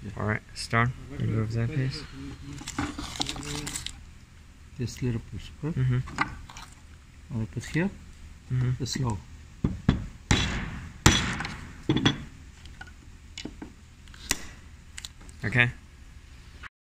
Yeah. Alright, start. Move that piece. Just little push, okay? Mm-hmm. I put here, the slow. Okay.